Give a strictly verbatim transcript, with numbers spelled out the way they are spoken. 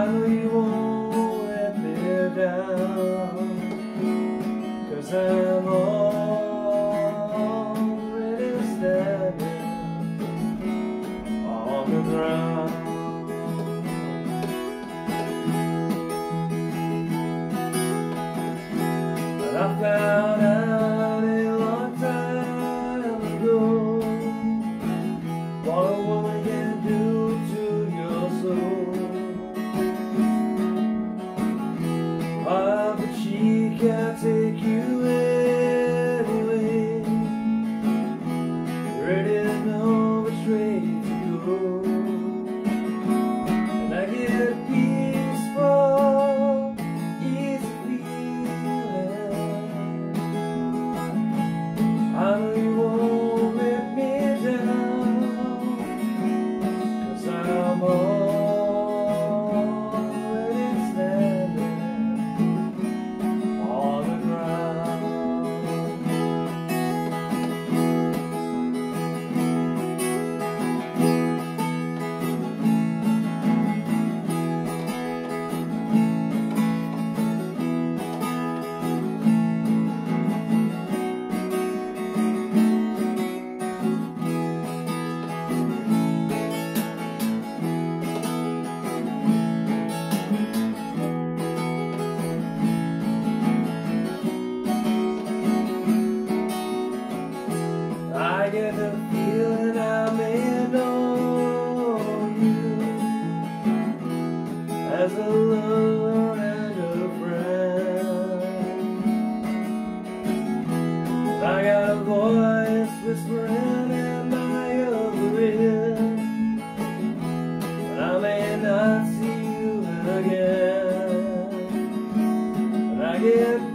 I know you won't let me down, 'cause I'm already standing on the ground. But I found out a long time ago what a woman can do to your soul. Ah, but she can't take you anyway. You already know which way to go. And I get a peaceful, easy feeling. I know you won't let me down, 'cause I'm already standing on the ground. I get the feeling I may know you as a lover and a friend. I got a voice whispering in my other ear, but I may not see you again. And I get